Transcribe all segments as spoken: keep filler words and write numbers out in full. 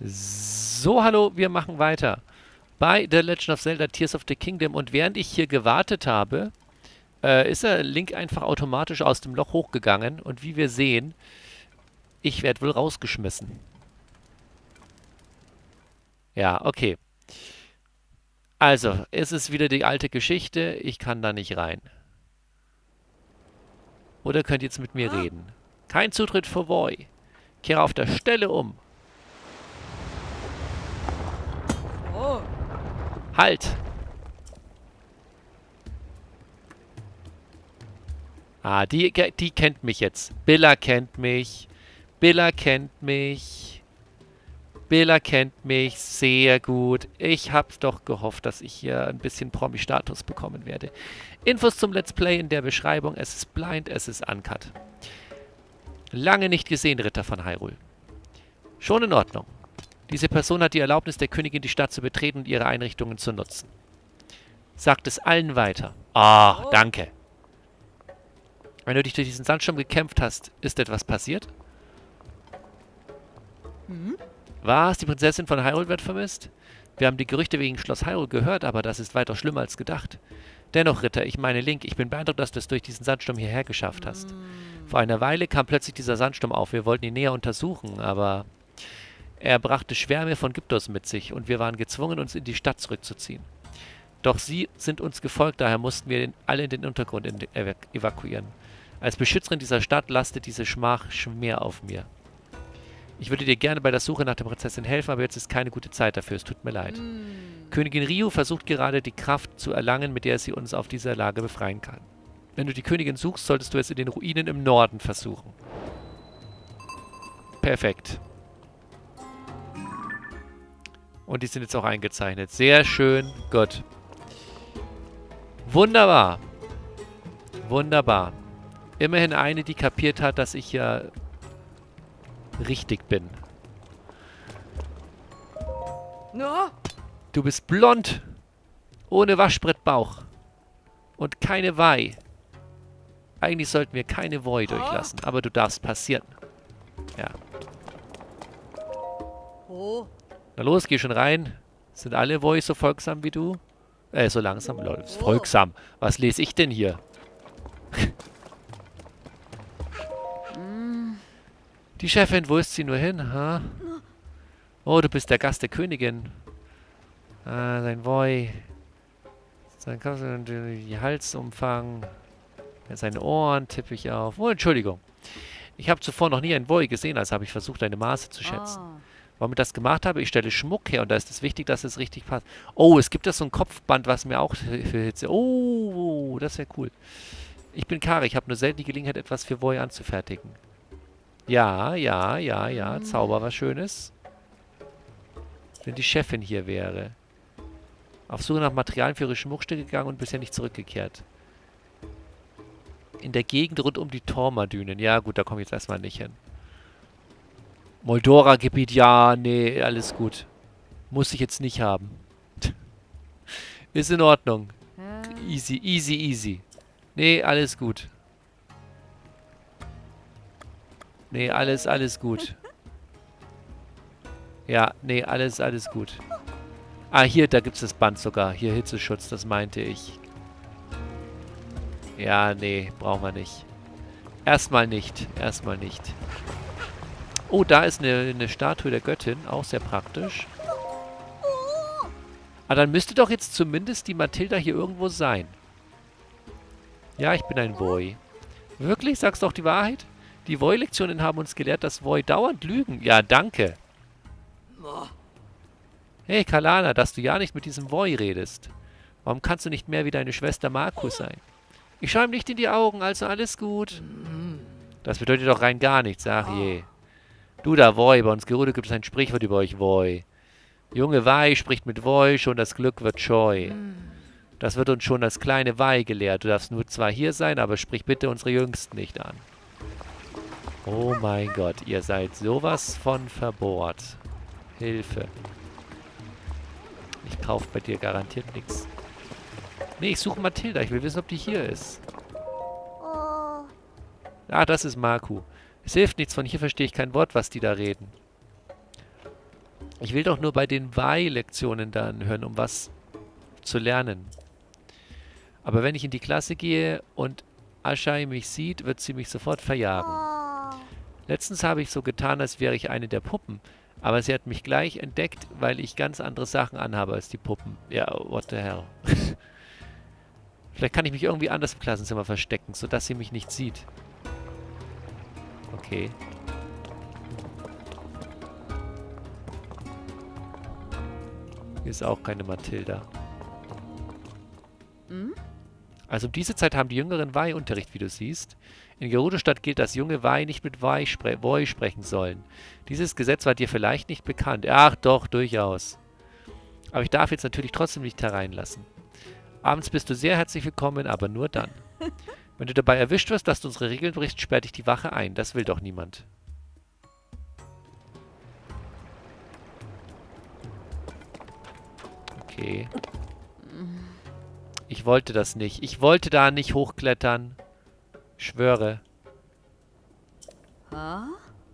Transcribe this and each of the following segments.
So, hallo, wir machen weiter bei The Legend of Zelda Tears of the Kingdom. Und während ich hier gewartet habe, äh, ist der Link einfach automatisch aus dem Loch hochgegangen. Und wie wir sehen, ich werde wohl rausgeschmissen. Ja, okay. Also, es ist wieder die alte Geschichte. Ich kann da nicht rein. Oder könnt ihr jetzt mit mir reden? Kein Zutritt für Voi. Kehre auf der Stelle um. Halt! Ah, die, die kennt mich jetzt. Billa kennt mich. Billa kennt mich. Billa kennt mich sehr gut. Ich habe doch gehofft, dass ich hier ein bisschen Promi-Status bekommen werde. Infos zum Let's Play in der Beschreibung. Es ist blind, es ist uncut. Lange nicht gesehen, Ritter von Hyrule. Schon in Ordnung. Diese Person hat die Erlaubnis, der Königin die Stadt zu betreten und ihre Einrichtungen zu nutzen. Sagt es allen weiter. Ah, oh, danke. Wenn du dich durch diesen Sandsturm gekämpft hast, ist etwas passiert? Hm? Was? Die Prinzessin von Hyrule wird vermisst? Wir haben die Gerüchte wegen Schloss Hyrule gehört, aber das ist weiter schlimmer als gedacht. Dennoch, Ritter, ich meine Link, ich bin beeindruckt, dass du es durch diesen Sandsturm hierher geschafft hast. Hm. Vor einer Weile kam plötzlich dieser Sandsturm auf. Wir wollten ihn näher untersuchen, aber er brachte Schwärme von Gyptos mit sich und wir waren gezwungen, uns in die Stadt zurückzuziehen. Doch sie sind uns gefolgt, daher mussten wir den, alle in den Untergrund in, ev evakuieren. Als Beschützerin dieser Stadt lastet diese Schmach schwer auf mir. Ich würde dir gerne bei der Suche nach der Prinzessin helfen, aber jetzt ist keine gute Zeit dafür, es tut mir leid. Mm. Königin Ryu versucht gerade, die Kraft zu erlangen, mit der sie uns auf dieser Lage befreien kann. Wenn du die Königin suchst, solltest du es in den Ruinen im Norden versuchen. Perfekt. Und die sind jetzt auch eingezeichnet. Sehr schön. Gut. Wunderbar. Wunderbar. Immerhin eine, die kapiert hat, dass ich ja richtig bin. No? Du bist blond. Ohne Waschbrettbauch. Und keine Wei. Eigentlich sollten wir keine Voi durchlassen. Aber du darfst passieren. Ja. Oh. Na los, geh schon rein. Sind alle Voice so folgsam wie du? Äh, so langsam. Lol, ist folgsam. Was lese ich denn hier? Die Chefin, wo ist sie nur hin? Ha? Oh, du bist der Gast der Königin. Ah, sein Voi. Sein Kopf, die Halsumfang. Seine Ohren tippe ich auf. Oh, Entschuldigung. Ich habe zuvor noch nie ein Voi gesehen, also habe ich versucht, deine Maße zu schätzen. Ah. Warum ich das gemacht habe, ich stelle Schmuck her und da ist es wichtig, dass es richtig passt. Oh, es gibt da so ein Kopfband, was mir auch für Hitze... Oh, das wäre cool. Ich bin Kari, ich habe nur selten die Gelegenheit, etwas für Voi anzufertigen. Ja, ja, ja, ja, Zauber was Schönes. Wenn die Chefin hier wäre. Auf Suche nach Materialien für ihre Schmuckstücke gegangen und bisher nicht zurückgekehrt. In der Gegend rund um die Torma-Dünen. Ja gut, da komme ich jetzt erstmal nicht hin. Moldora-Gebiet, ja, nee, alles gut. Muss ich jetzt nicht haben. Ist in Ordnung. Easy, easy, easy. Nee, alles gut. Nee, alles, alles gut. Ja, nee, alles, alles gut. Ah, hier, da gibt es das Band sogar. Hier, Hitzeschutz, das meinte ich. Ja, nee, brauchen wir nicht. Erstmal nicht, erstmal nicht. Oh, da ist eine, eine Statue der Göttin, auch sehr praktisch. Ah, dann müsste doch jetzt zumindest die Mathilda hier irgendwo sein. Ja, ich bin ein Voi. Wirklich? Sagst du auch die Wahrheit? Die Voi-Lektionen haben uns gelehrt, dass Voi dauernd lügen. Ja, danke. Hey, Kalana, dass du ja nicht mit diesem Voi redest. Warum kannst du nicht mehr wie deine Schwester Markus sein? Ich schaue ihm nicht in die Augen, also alles gut. Das bedeutet doch rein gar nichts, ach je. Du da, Voi, bei uns Gerudo gibt es ein Sprichwort über euch, Voi. Junge Wei spricht mit Voi, schon das Glück wird scheu. Das wird uns schon das kleine Wei gelehrt. Du darfst nur zwar hier sein, aber sprich bitte unsere Jüngsten nicht an. Oh mein Gott, ihr seid sowas von verbohrt. Hilfe. Ich kaufe bei dir garantiert nichts. Nee, ich suche Mathilda. Ich will wissen, ob die hier ist. Ah, das ist Marku. Es hilft nichts, von hier verstehe ich kein Wort, was die da reden. Ich will doch nur bei den Wei-Lektionen dann hören, um was zu lernen. Aber wenn ich in die Klasse gehe und Ashai mich sieht, wird sie mich sofort verjagen. Oh. Letztens habe ich so getan, als wäre ich eine der Puppen. Aber sie hat mich gleich entdeckt, weil ich ganz andere Sachen anhabe als die Puppen. Ja, what the hell. Vielleicht kann ich mich irgendwie anders im Klassenzimmer verstecken, sodass sie mich nicht sieht. Okay. Hier ist auch keine Mathilda. Hm? Also um diese Zeit haben die jüngeren Wai Unterricht, wie du siehst. In Gerudo-Stadt gilt, dass junge Wai nicht mit Wai spre Woi sprechen sollen. Dieses Gesetz war dir vielleicht nicht bekannt. Ach doch, durchaus. Aber ich darf jetzt natürlich trotzdem nicht hereinlassen. Abends bist du sehr herzlich willkommen, aber nur dann. Wenn du dabei erwischt wirst, dass du unsere Regeln brichst, sperrt dich die Wache ein. Das will doch niemand. Okay. Ich wollte das nicht. Ich wollte da nicht hochklettern. Schwöre. Ah?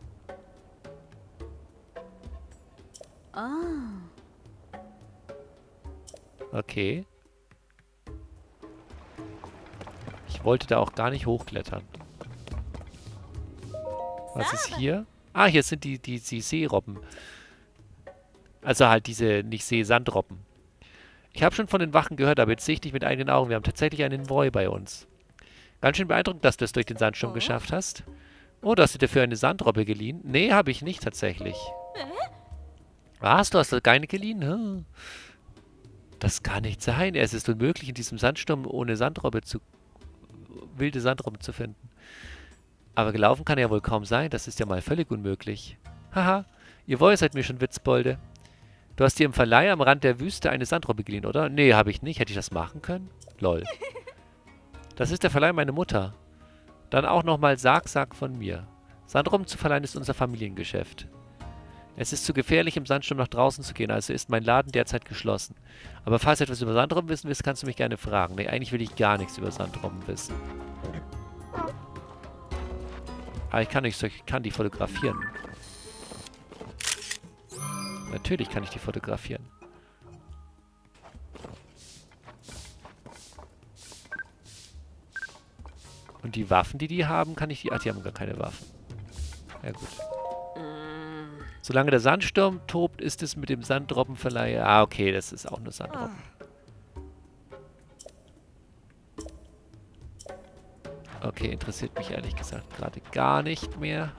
Ah. Okay. Ich wollte da auch gar nicht hochklettern. Was ist hier? Ah, hier sind die, die, die Seerobben. Also halt diese, nicht See-Sandrobben. Ich habe schon von den Wachen gehört, aber jetzt sehe ich dich mit eigenen Augen. Wir haben tatsächlich einen Woi bei uns. Ganz schön beeindruckend, dass du es durch den Sandsturm Oh. geschafft hast. Oh, du hast dir dafür eine Sandrobbe geliehen? Nee, habe ich nicht tatsächlich. Was? Du hast keine geliehen? Hm. Das kann nicht sein. Es ist unmöglich, in diesem Sandsturm ohne Sandrobbe zu... wilde Sandrobben zu finden. Aber gelaufen kann er ja wohl kaum sein. Das ist ja mal völlig unmöglich. Haha, ihr Woi seid mir schon Witzbolde. Du hast dir im Verleih am Rand der Wüste eine Sandrobbe geliehen, oder? Nee, habe ich nicht. Hätte ich das machen können? Lol. Das ist der Verleih meiner Mutter. Dann auch nochmal Sarg, Sarg von mir. Sandrobben zu verleihen ist unser Familiengeschäft. Es ist zu gefährlich, im Sandsturm nach draußen zu gehen, also ist mein Laden derzeit geschlossen. Aber falls du etwas über Sandrobben wissen willst, kannst du mich gerne fragen. Nee, eigentlich will ich gar nichts über Sandrobben wissen. Aber ich kann nicht, ich kann die fotografieren. Natürlich kann ich die fotografieren. Und die Waffen, die die haben, kann ich die... Ach, die haben gar keine Waffen. Ja, gut. Solange der Sandsturm tobt, ist es mit dem Sanddroppenverleih... Ah, okay, das ist auch nur Sanddroppen. Okay, interessiert mich ehrlich gesagt gerade gar nicht mehr.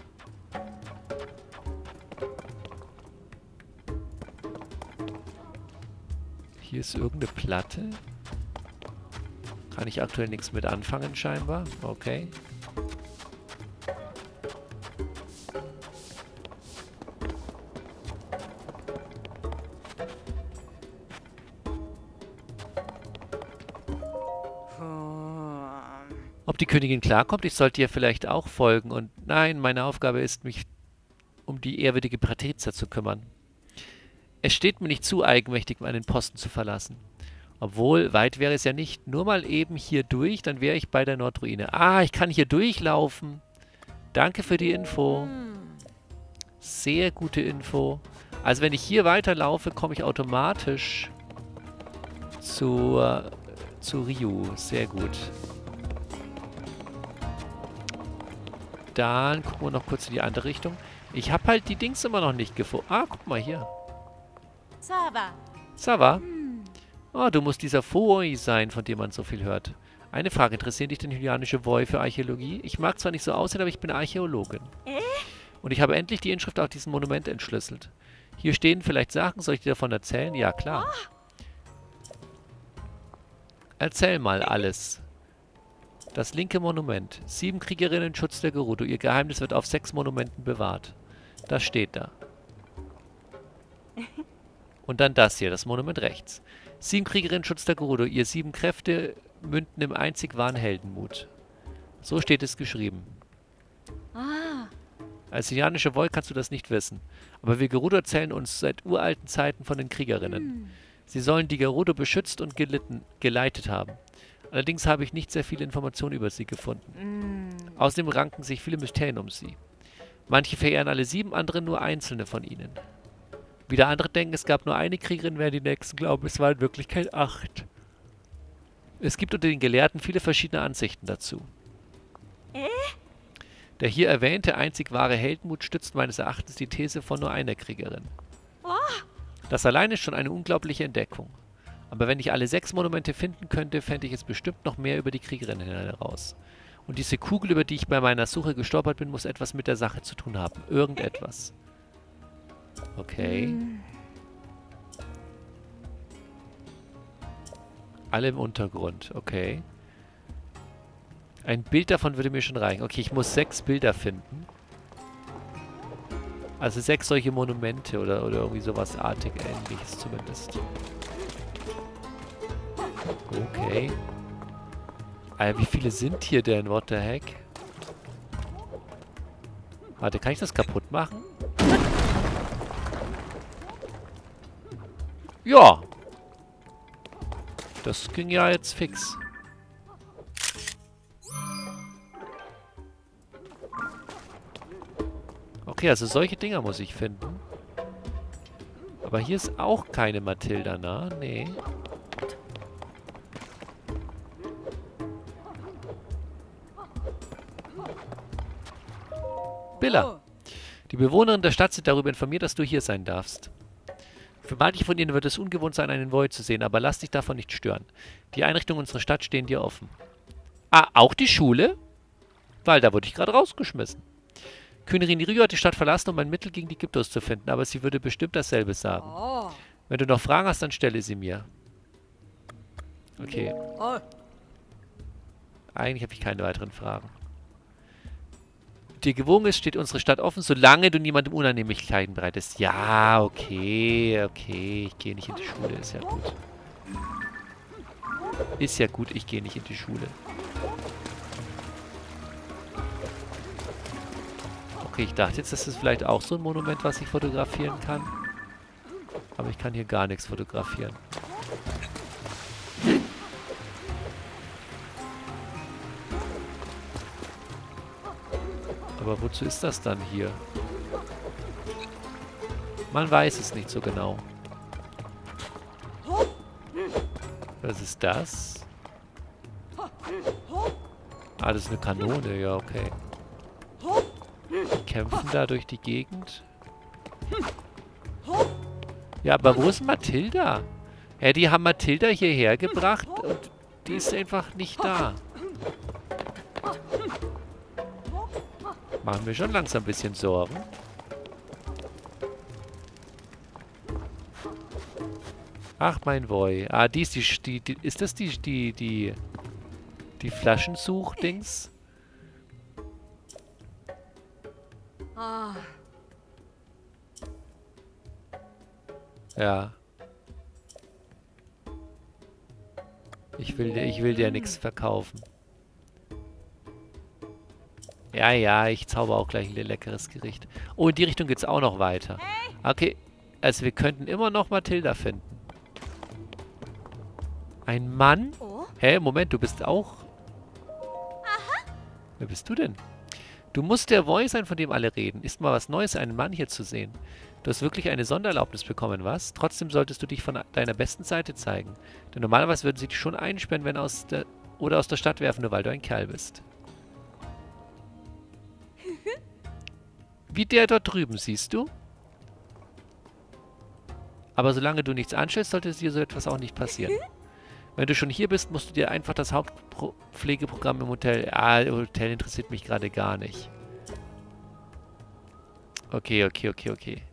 Hier ist irgendeine Platte. Kann ich aktuell nichts mit anfangen, scheinbar. Okay. Ob die Königin klarkommt? Ich sollte ihr vielleicht auch folgen. Und nein, meine Aufgabe ist, mich um die ehrwürdige Patrizia zu kümmern. Es steht mir nicht zu, eigenmächtig meinen Posten zu verlassen. Obwohl, weit wäre es ja nicht. Nur mal eben hier durch, dann wäre ich bei der Nordruine. Ah, ich kann hier durchlaufen. Danke für die Info. Sehr gute Info. Also wenn ich hier weiterlaufe, komme ich automatisch zu, äh, zu Ryu. Sehr gut. Dann gucken wir noch kurz in die andere Richtung. Ich habe halt die Dings immer noch nicht gefunden. Ah, guck mal hier. Sava. Sava? Oh, du musst dieser Woi sein, von dem man so viel hört. Eine Frage, interessieren dich denn hylianische Woi für Archäologie? Ich mag zwar nicht so aussehen, aber ich bin Archäologin. Und ich habe endlich die Inschrift auf diesem Monument entschlüsselt. Hier stehen vielleicht Sachen, soll ich dir davon erzählen? Ja, klar. Erzähl mal alles. Das linke Monument. Sieben Kriegerinnen, Schutz der Gerudo. Ihr Geheimnis wird auf sechs Monumenten bewahrt. Das steht da. Und dann das hier, das Monument rechts. Sieben Kriegerinnen, Schutz der Gerudo. Ihr sieben Kräfte münden im einzig wahren Heldenmut. So steht es geschrieben. Ah. Als hylianische Woi kannst du das nicht wissen. Aber wir Gerudo erzählen uns seit uralten Zeiten von den Kriegerinnen. Sie sollen die Gerudo beschützt und gelitten, geleitet haben. Allerdings habe ich nicht sehr viele Informationen über sie gefunden. Außerdem ranken sich viele Mysterien um sie. Manche verehren alle sieben, andere nur einzelne von ihnen. Wieder andere denken, es gab nur eine Kriegerin, während die nächsten glauben, es waren in Wirklichkeit acht. Es gibt unter den Gelehrten viele verschiedene Ansichten dazu. Der hier erwähnte einzig wahre Heldenmut stützt meines Erachtens die These von nur einer Kriegerin. Das allein ist schon eine unglaubliche Entdeckung. Aber wenn ich alle sechs Monumente finden könnte, fände ich es bestimmt noch mehr über die Kriegerin heraus. Und diese Kugel, über die ich bei meiner Suche gestolpert bin, muss etwas mit der Sache zu tun haben. Irgendetwas. Okay. Alle im Untergrund. Okay. Ein Bild davon würde mir schon reichen. Okay, ich muss sechs Bilder finden. Also sechs solche Monumente oder, oder irgendwie sowas artig ähnliches zumindest. Okay. Alter, wie viele sind hier denn? What the heck? Warte, kann ich das kaputt machen? Ja. Das ging ja jetzt fix. Okay, also solche Dinger muss ich finden. Aber hier ist auch keine Mathilda, na? Nee. Billa. Die Bewohnerinnen der Stadt sind darüber informiert, dass du hier sein darfst. Für manche von ihnen wird es ungewohnt sein, einen Void zu sehen, aber lass dich davon nicht stören. Die Einrichtungen unserer Stadt stehen dir offen. Ah, auch die Schule? Weil da wurde ich gerade rausgeschmissen. Königin Ryo hat die Stadt verlassen, um ein Mittel gegen die Gyptos zu finden, aber sie würde bestimmt dasselbe sagen. Oh. Wenn du noch Fragen hast, dann stelle sie mir. Okay. Oh. Eigentlich habe ich keine weiteren Fragen. Dir gewogen ist, steht unsere Stadt offen, solange du niemandem Unannehmlichkeiten bereitest. Ja, okay, okay. Ich gehe nicht in die Schule, ist ja gut. Ist ja gut, ich gehe nicht in die Schule. Okay, ich dachte jetzt, das ist vielleicht auch so ein Monument, was ich fotografieren kann. Aber ich kann hier gar nichts fotografieren. Aber wozu ist das dann hier? Man weiß es nicht so genau. Was ist das? Ah, das ist eine Kanone. Ja, okay. Die kämpfen da durch die Gegend. Ja, aber wo ist Mathilda? Ja, die haben Mathilda hierher gebracht und die ist einfach nicht da. Machen wir schon langsam ein bisschen Sorgen. Ach, mein Boy. Ah, die ist die, die, die ist das die, die, die, die Flaschensuch-Dings? Ah. Ja. Ich will dir, ich will dir nichts verkaufen. Ja, ja, ich zauber auch gleich ein leckeres Gericht. Oh, in die Richtung geht's auch noch weiter. Okay, also wir könnten immer noch Mathilda finden. Ein Mann? Oh. Hä, Moment, du bist auch... Wer bist du denn? Du musst der Voice sein, von dem alle reden. Ist mal was Neues, einen Mann hier zu sehen. Du hast wirklich eine Sondererlaubnis bekommen, was? Trotzdem solltest du dich von deiner besten Seite zeigen. Denn normalerweise würden sie dich schon einsperren, wenn aus der... oder aus der Stadt werfen, nur weil du ein Kerl bist. Wie der dort drüben, siehst du? Aber solange du nichts anstellst, sollte dir so etwas auch nicht passieren. Wenn du schon hier bist, musst du dir einfach das Hauptpflegeprogramm im Hotel... Ah, Hotel interessiert mich gerade gar nicht. Okay, okay, okay, okay.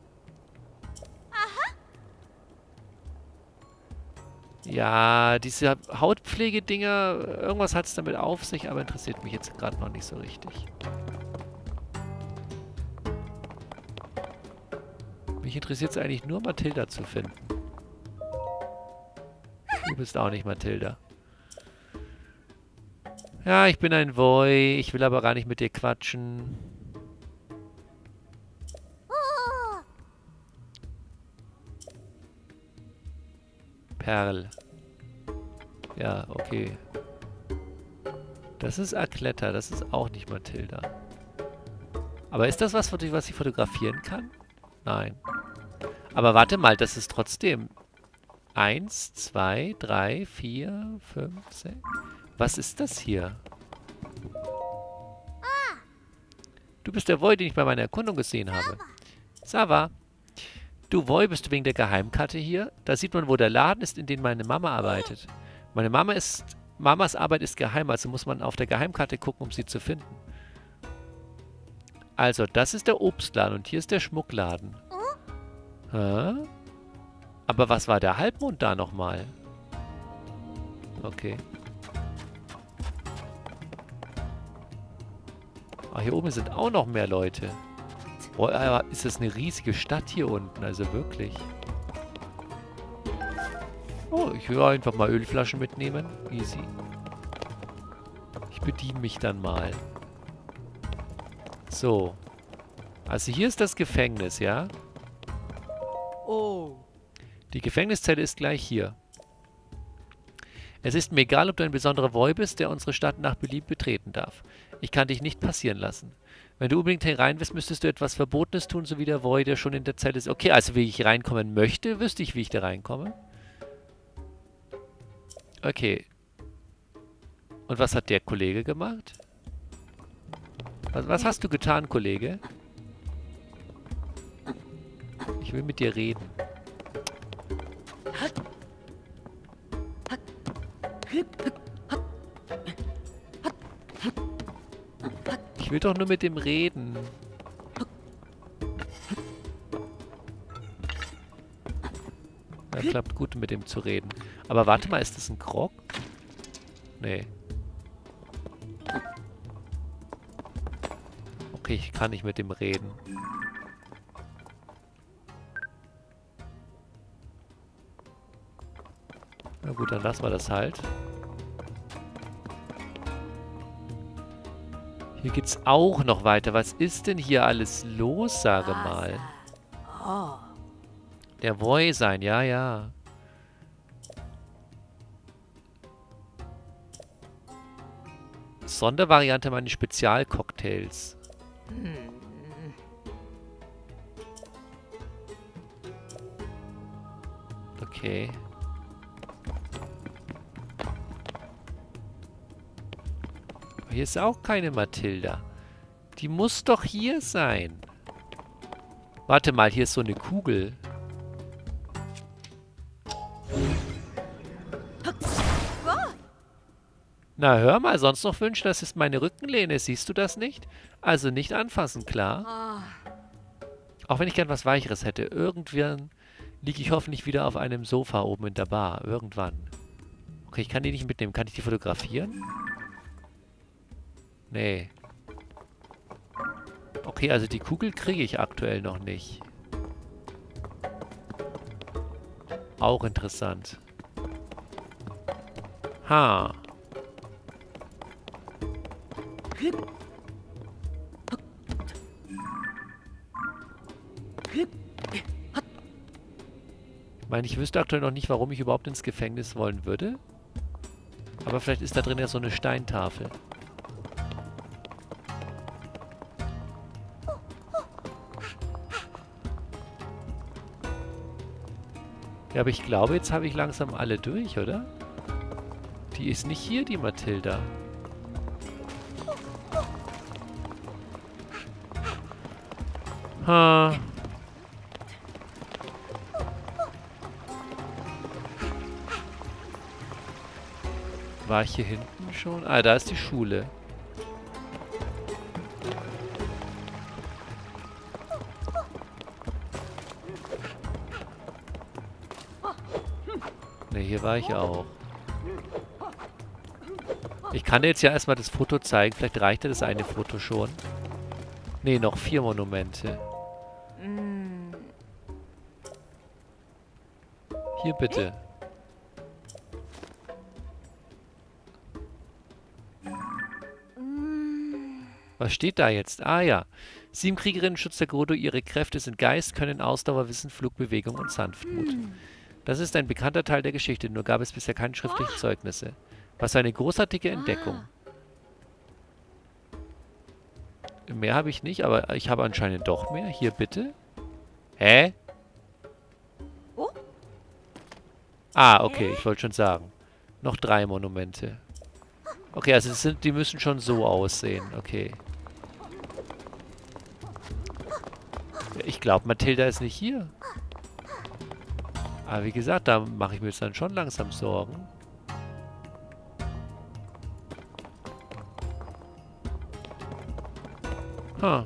Ja, diese Hautpflegedinger, irgendwas hat es damit auf sich, aber interessiert mich jetzt gerade noch nicht so richtig. Mich interessiert es eigentlich nur, Mathilda zu finden. Du bist auch nicht Mathilda. Ja, ich bin ein Voy. Ich will aber gar nicht mit dir quatschen. Perl. Ja, okay. Das ist Arkletta. Das ist auch nicht Mathilda. Aber ist das was, was ich fotografieren kann? Nein. Aber warte mal, das ist trotzdem... Eins, zwei, drei, vier, fünf, sechs... Was ist das hier? Du bist der Void, den ich bei meiner Erkundung gesehen habe. Sava. Du, Void, bist du wegen der Geheimkarte hier? Da sieht man, wo der Laden ist, in dem meine Mama arbeitet. Meine Mama ist... Mamas Arbeit ist geheim, also muss man auf der Geheimkarte gucken, um sie zu finden. Also, das ist der Obstladen und hier ist der Schmuckladen. Hä? Aber was war der Halbmond da nochmal? Okay. Ah, hier oben sind auch noch mehr Leute. Boah, aber ist das eine riesige Stadt hier unten, also wirklich. Oh, ich will einfach mal Ölflaschen mitnehmen. Easy. Ich bediene mich dann mal. So. Also hier ist das Gefängnis, ja? Oh. Die Gefängniszelle ist gleich hier. Es ist mir egal, ob du ein besonderer Void bist, der unsere Stadt nach Belieben betreten darf. Ich kann dich nicht passieren lassen. Wenn du unbedingt herein willst, müsstest du etwas Verbotenes tun, so wie der Void, der schon in der Zelle ist. Okay, also wie ich reinkommen möchte, wüsste ich, wie ich da reinkomme. Okay. Und was hat der Kollege gemacht? Was, was hast du getan, Kollege? Ich will mit dir reden. Ich will doch nur mit dem reden. Ja, klappt gut, mit dem zu reden. Aber warte mal, ist das ein Grog? Nee. Okay, ich kann nicht mit dem reden. Na gut, dann lassen wir das halt. Hier geht's auch noch weiter. Was ist denn hier alles los, sage mal? Oh. Der Void sein, ja, ja. Sondervariante meines Spezialcocktails. Okay. Aber hier ist auch keine Mathilda. Die muss doch hier sein. Warte mal, hier ist so eine Kugel. Na, hör mal, sonst noch wünschen, das ist meine Rückenlehne. Siehst du das nicht? Also nicht anfassen, klar. Ah. Auch wenn ich gern was Weicheres hätte. Irgendwann liege ich hoffentlich wieder auf einem Sofa oben in der Bar. Irgendwann. Okay, ich kann die nicht mitnehmen. Kann ich die fotografieren? Nee. Okay, also die Kugel kriege ich aktuell noch nicht. Auch interessant. Ha. Ich meine, ich wüsste aktuell noch nicht, warum ich überhaupt ins Gefängnis wollen würde. Aber vielleicht ist da drin ja so eine Steintafel. Ja, aber ich glaube, jetzt habe ich langsam alle durch, oder? Die ist nicht hier, die Mathilda. Ha. War ich hier hinten schon? Ah, da ist die Schule. Ne, hier war ich auch. Ich kann dir jetzt ja erstmal das Foto zeigen. Vielleicht reicht ja das eine Foto schon. Ne, noch vier Monumente. Hier bitte. Was steht da jetzt? Ah ja. Sieben Kriegerinnen schützt der Gerudo. Ihre Kräfte sind Geist, Können, Ausdauer, Wissen, Flugbewegung und Sanftmut. Das ist ein bekannter Teil der Geschichte, nur gab es bisher keine schriftlichen Zeugnisse. Was für eine großartige Entdeckung. Mehr habe ich nicht, aber ich habe anscheinend doch mehr. Hier bitte. Hä? Ah, okay, ich wollte schon sagen. Noch drei Monumente. Okay, also es sind, die müssen schon so aussehen. Okay. Ich glaube, Mathilda ist nicht hier. Aber wie gesagt, da mache ich mir jetzt dann schon langsam Sorgen. Huh.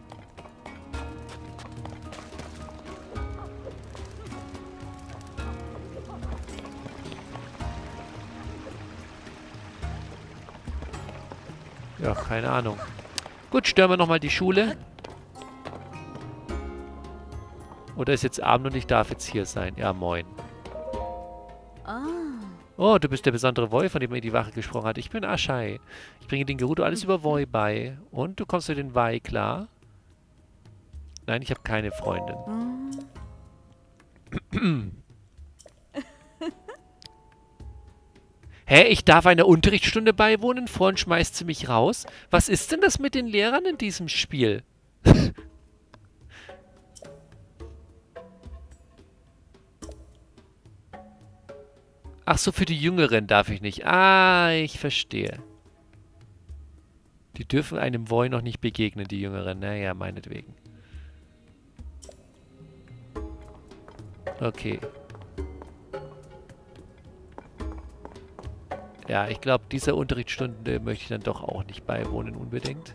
Ja, keine Ahnung. Gut, stören wir nochmal die Schule. Oder ist jetzt Abend und ich darf jetzt hier sein? Ja, moin. Ah. Oh, du bist der besondere Voi, von dem mir die Wache gesprochen hat. Ich bin Aschai. Ich bringe den Gerudo alles über Voi bei. Und du kommst mit den Vai klar? Nein, ich habe keine Freundin. Hm. Hä, ich darf einer Unterrichtsstunde beiwohnen? Vorhin schmeißt sie mich raus. Was ist denn das mit den Lehrern in diesem Spiel? Ach so, für die Jüngeren darf ich nicht. Ah, ich verstehe. Die dürfen einem Voi noch nicht begegnen, die Jüngeren. Naja, meinetwegen. Okay. Ja, ich glaube, dieser Unterrichtsstunde möchte ich dann doch auch nicht beiwohnen unbedingt.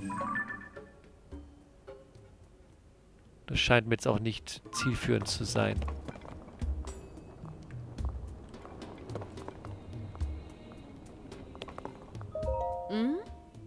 Das scheint mir jetzt auch nicht zielführend zu sein. Hm?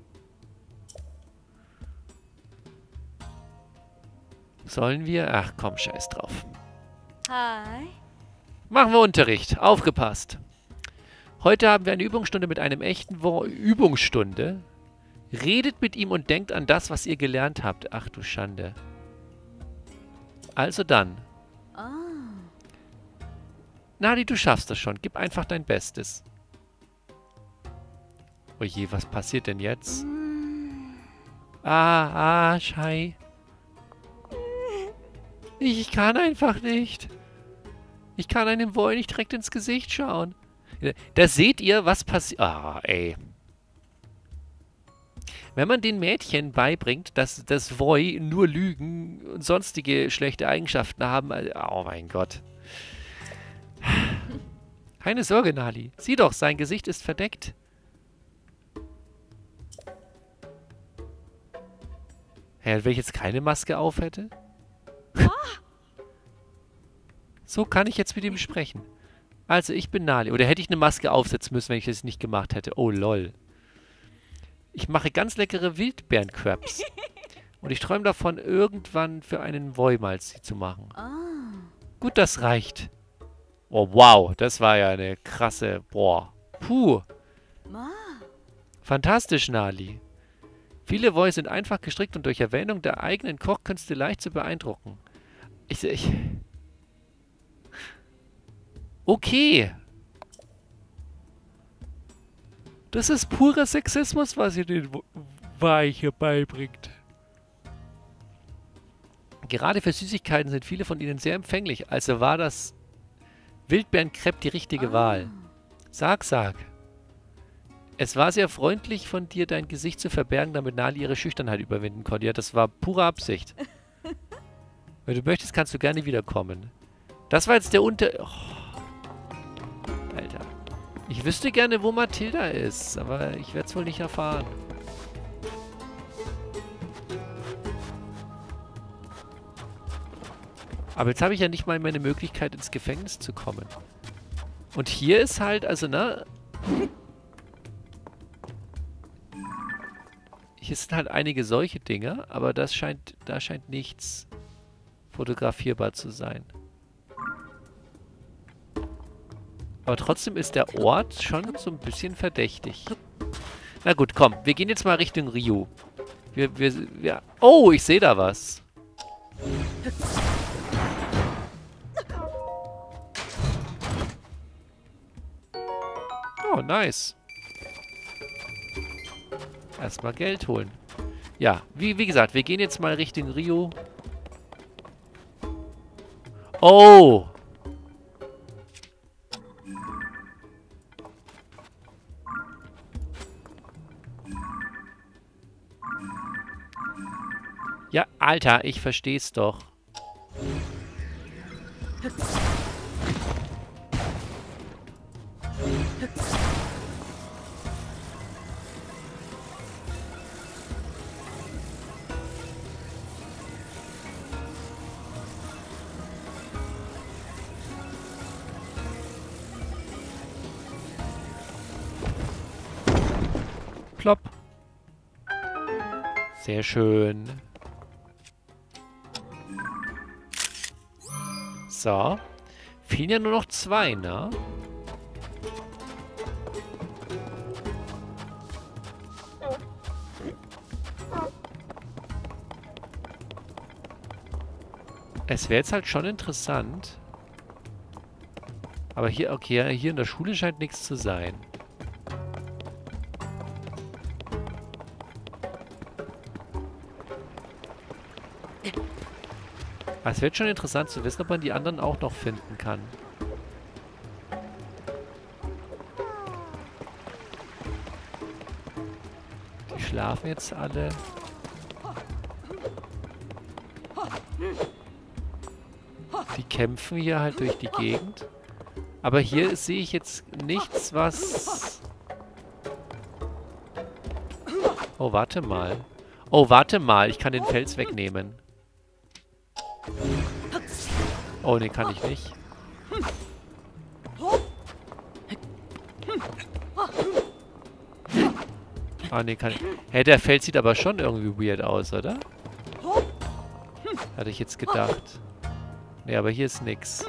Sollen wir? Ach komm, scheiß drauf. Hi. Machen wir Unterricht. Aufgepasst. Heute haben wir eine Übungsstunde mit einem echten Wo Übungsstunde. Redet mit ihm und denkt an das, was ihr gelernt habt. Ach du Schande. Also dann. Ah. Nadi, du schaffst das schon. Gib einfach dein Bestes. Oje, was passiert denn jetzt? Hm. Ah, ah, Schei. Ich, ich kann einfach nicht. Ich kann einem Voi nicht direkt ins Gesicht schauen. Da seht ihr, was passiert. Ah, ey. Wenn man den Mädchen beibringt, dass das Voi nur Lügen und sonstige schlechte Eigenschaften haben. Oh mein Gott. Keine Sorge, Nali. Sieh doch, sein Gesicht ist verdeckt. Hä, wenn ich jetzt keine Maske auf hätte? So kann ich jetzt mit ihm sprechen. Also, ich bin Nali. Oder hätte ich eine Maske aufsetzen müssen, wenn ich das nicht gemacht hätte? Oh, lol. Ich mache ganz leckere Wildbeeren-Crabs. Und ich träume davon, irgendwann für einen Voi mal sie zu machen. Ah. Gut, das reicht. Oh, wow. Das war ja eine krasse... Boah. Puh. Ma. Fantastisch, Nali. Viele Voi sind einfach gestrickt und durch Erwähnung der eigenen Kochkünste leicht zu beeindrucken. Ich... ich Okay. Das ist purer Sexismus, was ihr den Vai hier beibringt. Gerade für Süßigkeiten sind viele von ihnen sehr empfänglich. Also war das Wildbeerencrepe die richtige Ah. Wahl. Sag, sag. Es war sehr freundlich von dir, dein Gesicht zu verbergen, damit Nali ihre Schüchternheit überwinden konnte. Ja, das war pure Absicht. Wenn du möchtest, kannst du gerne wiederkommen. Das war jetzt der Unter... Oh. Alter. Ich wüsste gerne, wo Mathilda ist, aber ich werde es wohl nicht erfahren. Aber jetzt habe ich ja nicht mal meine Möglichkeit, ins Gefängnis zu kommen. Und hier ist halt, also, ne? Hier sind halt einige solche Dinge, aber das scheint, da scheint nichts fotografierbar zu sein. Aber trotzdem ist der Ort schon so ein bisschen verdächtig. Na gut, komm. Wir gehen jetzt mal Richtung Rio. Wir, wir, wir... Oh, ich sehe da was. Oh, nice. Erstmal Geld holen. Ja, wie, wie gesagt, wir gehen jetzt mal Richtung Rio. Alter, ich versteh's doch. Plopp. Sehr schön. So. Fehlen ja nur noch zwei, ne? Es wäre jetzt halt schon interessant. Aber hier, okay, hier in der Schule scheint nichts zu sein. Aber es wird schon interessant zu wissen, ob man die anderen auch noch finden kann. Die schlafen jetzt alle. Die kämpfen hier halt durch die Gegend. Aber hier sehe ich jetzt nichts, was... Oh, warte mal. Oh, warte mal. Ich kann den Fels wegnehmen. Oh, nee, kann ich nicht. Ah, nee, kann ich... Hä, der Fels sieht aber schon irgendwie weird aus, oder? Hatte ich jetzt gedacht. Nee, aber hier ist nix.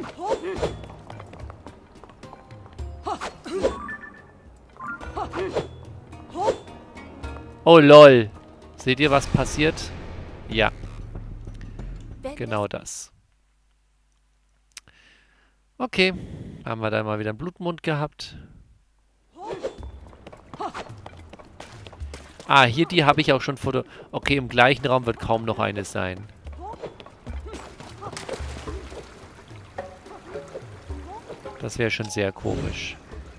Oh, lol. Seht ihr, was passiert? Ja. Genau das. Okay. Haben wir da mal wieder einen Blutmund gehabt. Ah, hier die habe ich auch schon foto... Okay, im gleichen Raum wird kaum noch eine sein. Das wäre schon sehr komisch.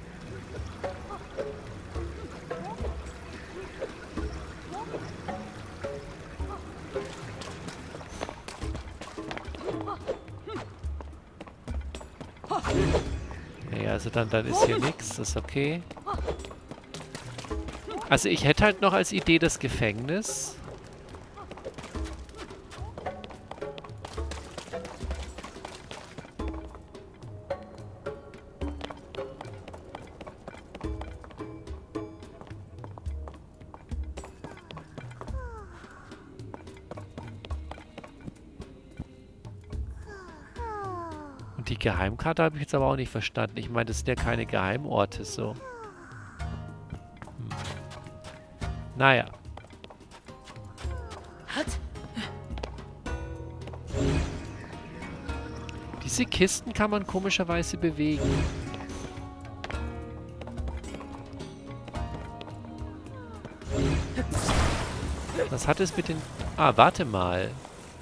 Naja, also dann, dann ist hier nichts. Das ist okay. Also ich hätte halt noch als Idee das Gefängnis. Und die Geheimkarte habe ich jetzt aber auch nicht verstanden. Ich meine, das sind ja keine Geheimorte so. Hm. Naja. Diese Kisten kann man komischerweise bewegen. Was hat es mit den... Ah, warte mal.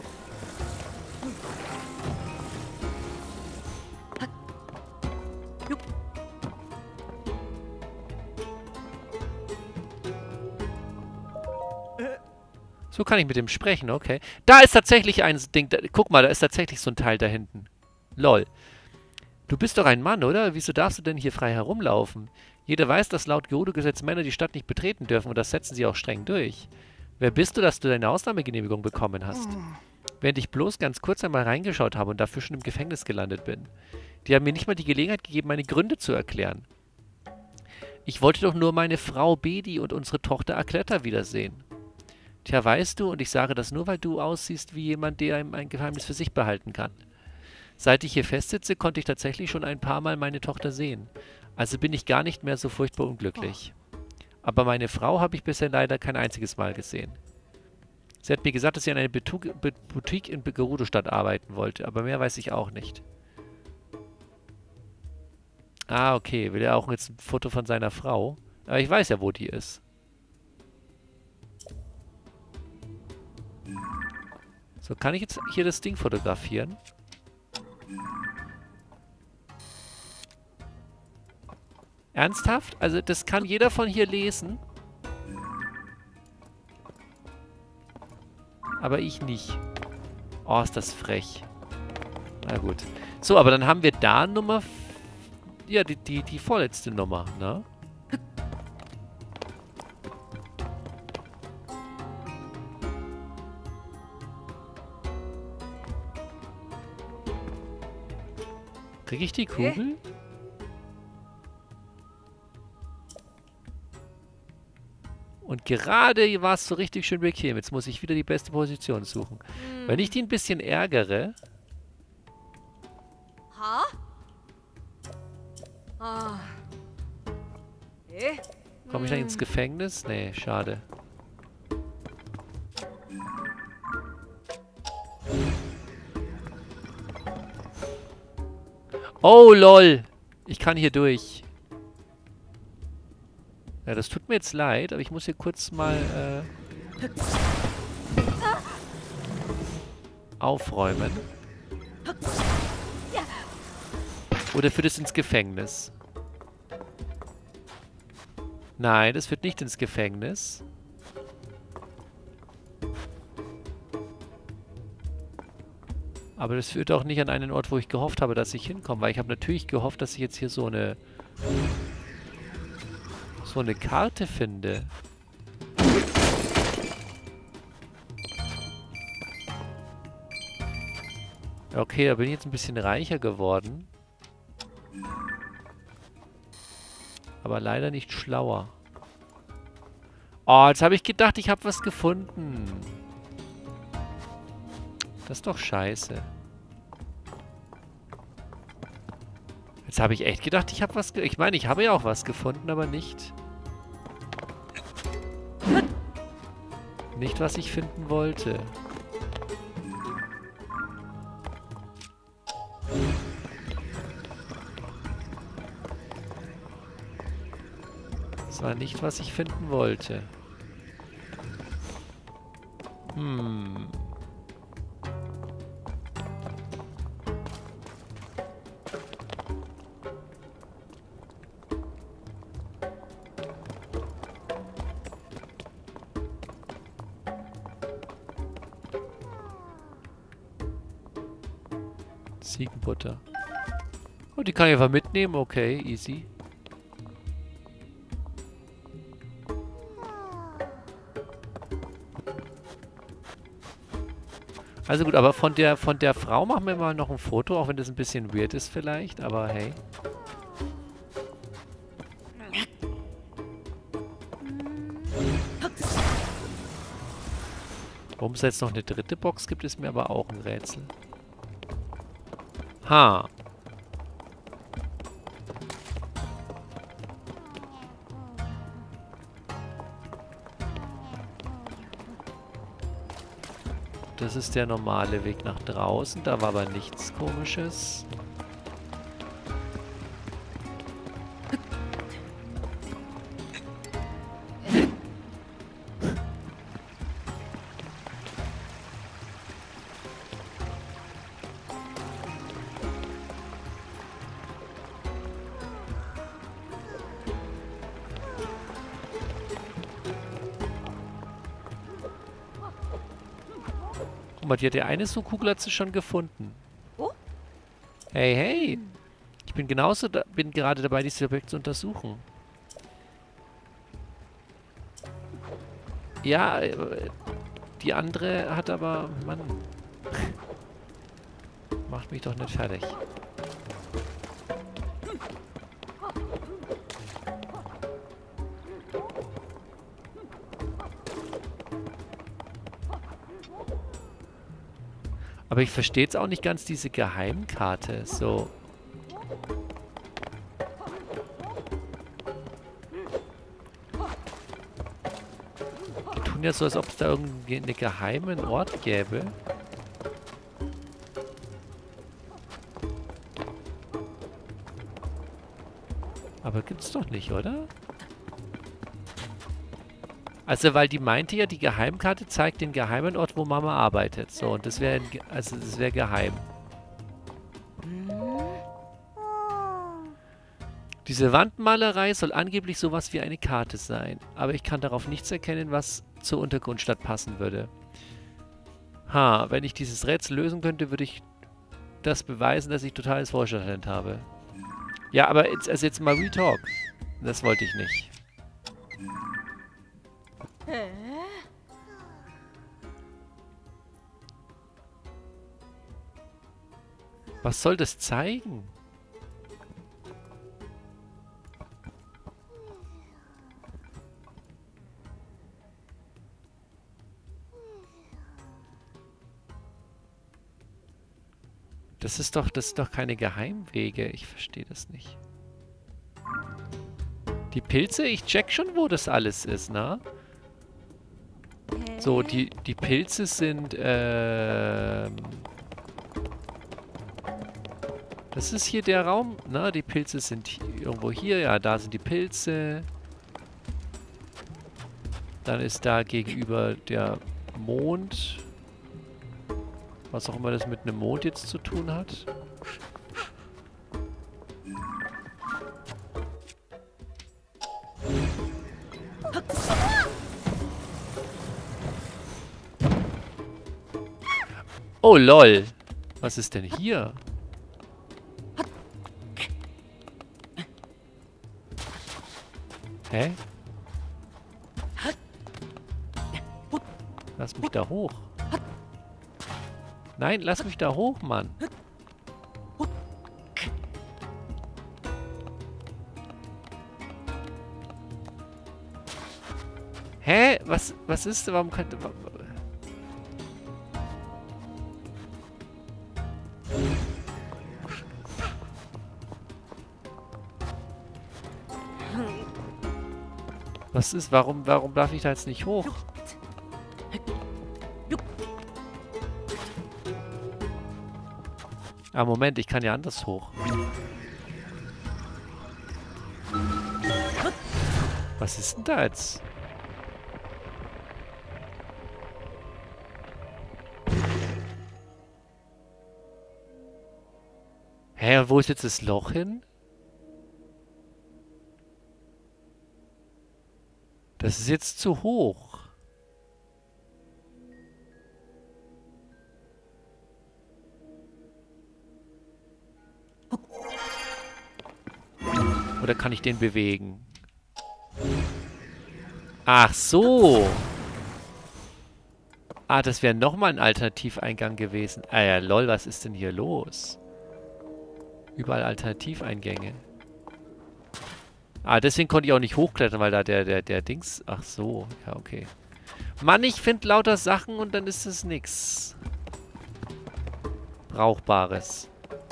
So kann ich mit dem sprechen, okay. Da ist tatsächlich ein Ding... Da, guck mal, da ist tatsächlich so ein Teil da hinten. Lol. Du bist doch ein Mann, oder? Wieso darfst du denn hier frei herumlaufen? Jeder weiß, dass laut Gerudo-Gesetz Männer die Stadt nicht betreten dürfen und das setzen sie auch streng durch. Wer bist du, dass du deine Ausnahmegenehmigung bekommen hast? Während ich bloß ganz kurz einmal reingeschaut habe und dafür schon im Gefängnis gelandet bin. Die haben mir nicht mal die Gelegenheit gegeben, meine Gründe zu erklären. Ich wollte doch nur meine Frau Bedi und unsere Tochter Akletta wiedersehen. Tja, weißt du, und ich sage das nur, weil du aussiehst wie jemand, der ein Geheimnis für sich behalten kann. Seit ich hier festsitze, konnte ich tatsächlich schon ein paar Mal meine Tochter sehen. Also bin ich gar nicht mehr so furchtbar unglücklich. Aber meine Frau habe ich bisher leider kein einziges Mal gesehen. Sie hat mir gesagt, dass sie an einer Boutique in Gerudo-Stadt arbeiten wollte, aber mehr weiß ich auch nicht. Ah, okay. Will er auch jetzt ein Foto von seiner Frau? Aber ich weiß ja, wo die ist. So, kann ich jetzt hier das Ding fotografieren? Ernsthaft? Also das kann jeder von hier lesen? Aber ich nicht. Oh, ist das frech. Na gut. So, aber dann haben wir da Nummer... Ja, die, die, die vorletzte Nummer, ne? Kriege ich die Kugel? Und gerade war es so richtig schön bequem. Jetzt muss ich wieder die beste Position suchen. Hm. Wenn ich die ein bisschen ärgere... Ha? Ah. Eh? Komme ich dann ins Gefängnis? Nee, schade. Oh, lol. Ich kann hier durch. Ja, das tut mir jetzt leid, aber ich muss hier kurz mal äh, aufräumen. Oder führt es ins Gefängnis? Nein, das führt nicht ins Gefängnis. Aber das führt auch nicht an einen Ort, wo ich gehofft habe, dass ich hinkomme. Weil ich habe natürlich gehofft, dass ich jetzt hier so eine... so eine Karte finde. Okay, da bin ich jetzt ein bisschen reicher geworden. Aber leider nicht schlauer. Oh, jetzt habe ich gedacht, ich habe was gefunden. Das ist doch scheiße. Jetzt habe ich echt gedacht, ich habe was... Ge ich meine, ich habe ja auch was gefunden, aber nicht... Nicht, was ich finden wollte. Das war nicht, was ich finden wollte. Hm. Ziegenbutter. Oh, die kann ich einfach mitnehmen. Okay, easy. Also gut, aber von der von der Frau machen wir mal noch ein Foto, auch wenn das ein bisschen weird ist vielleicht, aber hey. Warum es jetzt noch eine dritte Box gibt, ist mir aber auch ein Rätsel. Ha. Das ist der normale Weg nach draußen. Da war aber nichts Komisches. Guck mal, die hat ja eine so Kugel hat sie schon gefunden. Oh? Hey, hey. Ich bin genauso, da, bin gerade dabei, dieses Objekt zu untersuchen. Ja, äh, die andere hat aber... Mann. Macht mich doch nicht fertig. Aber ich verstehe jetzt auch nicht ganz diese Geheimkarte. So. Die tun ja so, als ob es da irgendwie einen geheimen Ort gäbe. Aber gibt's doch nicht, oder? Also, weil die meinte ja, die Geheimkarte zeigt den geheimen Ort, wo Mama arbeitet. So, und das wäre, also das wäre geheim. Diese Wandmalerei soll angeblich sowas wie eine Karte sein. Aber ich kann darauf nichts erkennen, was zur Untergrundstadt passen würde. Ha, wenn ich dieses Rätsel lösen könnte, würde ich das beweisen, dass ich totales Forschertalent habe. Ja, aber jetzt, also jetzt mal Retalk. Das wollte ich nicht. Hä? Was soll das zeigen? Das ist doch, das ist doch keine Geheimwege. Ich verstehe das nicht. Die Pilze, ich check schon, wo das alles ist, ne? So, die, die Pilze sind, ähm... das ist hier der Raum, ne? Die Pilze sind hier, irgendwo hier. Ja, da sind die Pilze. Dann ist da gegenüber der Mond. Was auch immer das mit einem Mond jetzt zu tun hat. Oh, lol. Was ist denn hier? Hä? Lass mich da hoch. Nein, lass mich da hoch, Mann. Hä? Was, was ist? Warum kann... Was ist? Warum, warum darf ich da jetzt nicht hoch? Ah, Moment, ich kann ja anders hoch. Was ist denn da jetzt? Hä, und wo ist jetzt das Loch hin? Das ist jetzt zu hoch. Oder kann ich den bewegen? Ach so. Ah, das wäre nochmal ein Alternativeingang gewesen. Ah ja, lol, was ist denn hier los? Überall Alternativeingänge. Ah, deswegen konnte ich auch nicht hochklettern, weil da der, der, der Dings... Ach so, ja, okay. Mann, ich finde lauter Sachen und dann ist es nix Brauchbares.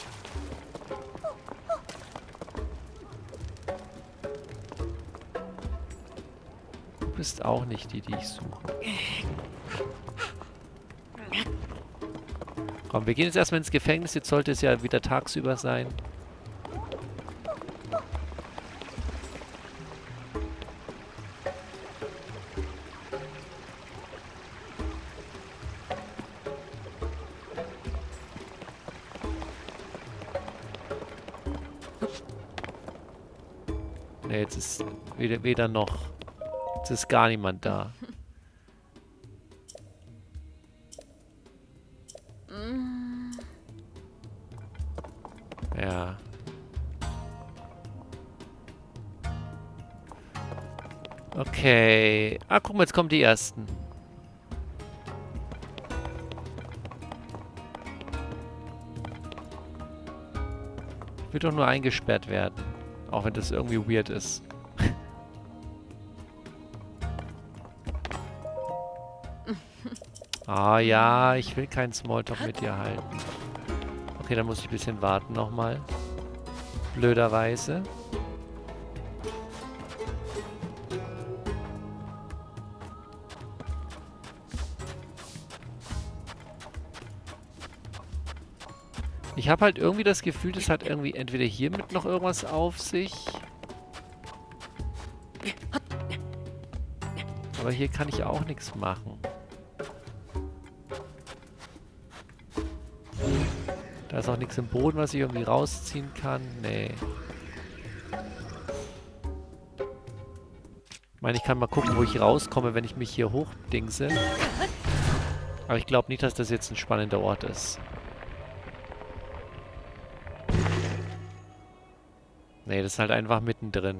Du bist auch nicht die, die ich suche. Komm, wir gehen jetzt erstmal ins Gefängnis. Jetzt sollte es ja wieder tagsüber sein. Ne, jetzt ist weder, weder noch. Jetzt ist gar niemand da. Ja. Okay. Ah, guck mal, jetzt kommen die ersten. Ich will doch nur eingesperrt werden. Auch wenn das irgendwie weird ist. Ah ja, ich will keinen Smalltalk mit dir halten. Okay, dann muss ich ein bisschen warten nochmal. Blöderweise. Ich habe halt irgendwie das Gefühl, das hat irgendwie entweder hiermit noch irgendwas auf sich. Aber hier kann ich auch nichts machen. Da ist auch nichts im Boden, was ich irgendwie rausziehen kann. Nee. Ich meine, ich kann mal gucken, wo ich rauskomme, wenn ich mich hier hochdingse. Aber ich glaube nicht, dass das jetzt ein spannender Ort ist. Nee, das ist halt einfach mittendrin.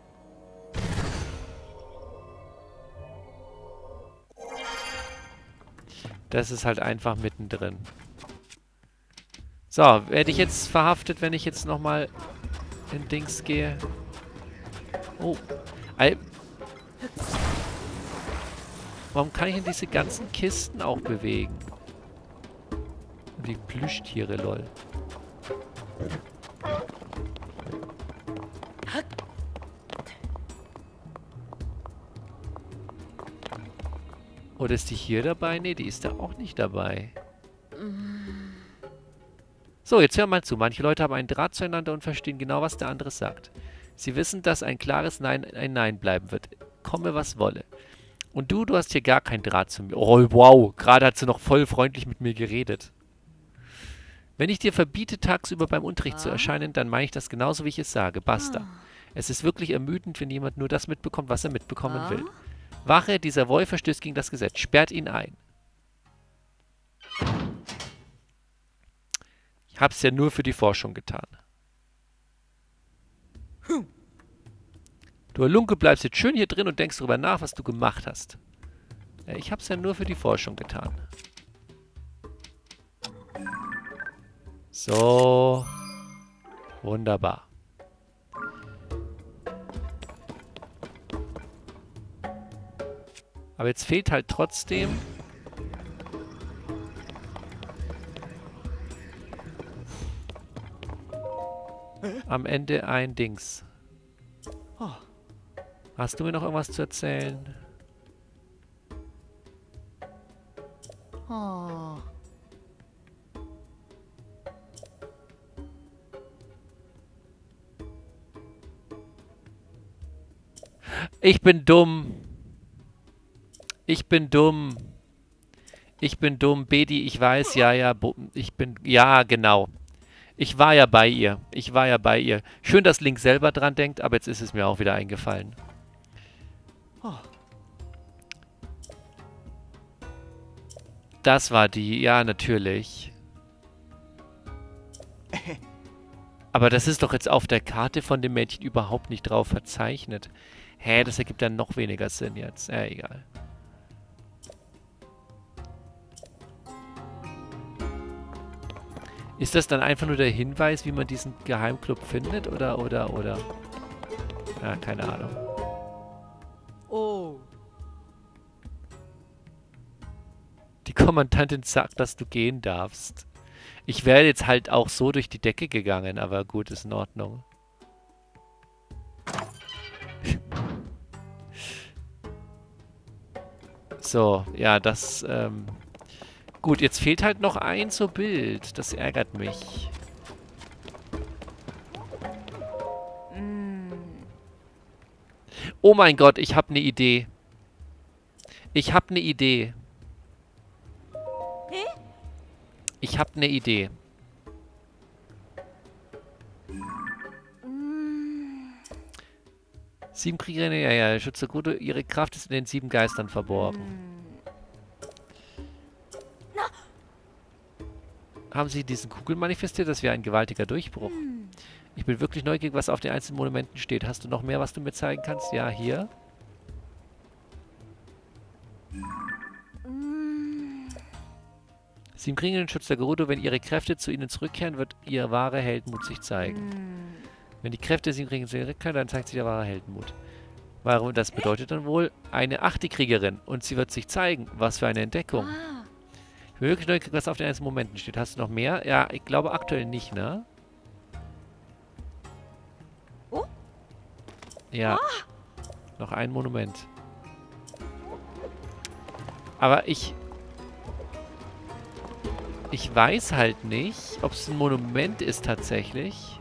Das ist halt einfach mittendrin. So, werde ich jetzt verhaftet, wenn ich jetzt nochmal in Dings gehe? Oh. Ei. Warum kann ich denn diese ganzen Kisten auch bewegen? Und die Plüschtiere, lol. Oder ist die hier dabei? Ne, die ist da auch nicht dabei. So, jetzt hör mal zu. Manche Leute haben einen Draht zueinander und verstehen genau, was der andere sagt. Sie wissen, dass ein klares Nein ein Nein bleiben wird. Komme, was wolle. Und du, du hast hier gar keinen Draht zu mir. Oh, wow. Gerade hat sie noch voll freundlich mit mir geredet. Wenn ich dir verbiete, tagsüber beim Unterricht ah. zu erscheinen, dann meine ich das genauso, wie ich es sage. Basta. Ah. Es ist wirklich ermüdend, wenn jemand nur das mitbekommt, was er mitbekommen ah. will. Wache, dieser Wolf verstößt gegen das Gesetz. Sperrt ihn ein. Ich hab's ja nur für die Forschung getan. Du Halunke bleibst jetzt schön hier drin und denkst darüber nach, was du gemacht hast. Ja, ich hab's ja nur für die Forschung getan. So. Wunderbar. Aber jetzt fehlt halt trotzdem... am Ende ein Dings. Hast du mir noch irgendwas zu erzählen? Oh. Ich bin dumm. Ich bin dumm. Ich bin dumm. Bedi, ich weiß, ja, ja, ich bin, ja, genau. Ich war ja bei ihr. Ich war ja bei ihr. Schön, dass Link selber dran denkt, aber jetzt ist es mir auch wieder eingefallen. Oh. Das war die, ja, natürlich. Aber das ist doch jetzt auf der Karte von dem Mädchen überhaupt nicht drauf verzeichnet. Hä, das ergibt dann noch weniger Sinn jetzt. Ja, egal. Ist das dann einfach nur der Hinweis, wie man diesen Geheimclub findet? Oder, oder, oder? Ja, keine Ahnung. Oh. Die Kommandantin sagt, dass du gehen darfst. Ich wäre jetzt halt auch so durch die Decke gegangen, aber gut, ist in Ordnung. So, ja, das, ähm... gut, jetzt fehlt halt noch ein so Bild. Das ärgert mich. Mm. Oh mein Gott, ich habe eine Idee. Ich habe eine Idee. Hä? Ich habe eine Idee. Mm. Sieben Kriegerinnen, ja, ja, Schütze Gute, ihre Kraft ist in den sieben Geistern verborgen. Mm. Haben Sie diesen Kugel manifestiert? Das wäre ein gewaltiger Durchbruch. Hm. Ich bin wirklich neugierig, was auf den einzelnen Monumenten steht. Hast du noch mehr, was du mir zeigen kannst? Ja, hier. Hm. Sieben Kriegerinnen schützt der Gerudo. Wenn ihre Kräfte zu ihnen zurückkehren, wird ihr wahrer Heldenmut sich zeigen. Hm. Wenn die Kräfte sieben Kriegerinnen zurückkehren, dann zeigt sich der wahre Heldenmut. Warum? Das bedeutet dann wohl eine achte Kriegerin. Und sie wird sich zeigen. Was für eine Entdeckung. Ah. Ich bin wirklich neugierig, was auf den einzelnen Momenten steht. Hast du noch mehr? Ja, ich glaube aktuell nicht, ne? Oh? Ja. Ah. Noch ein Monument. Aber ich... Ich weiß halt nicht, ob es ein Monument ist tatsächlich.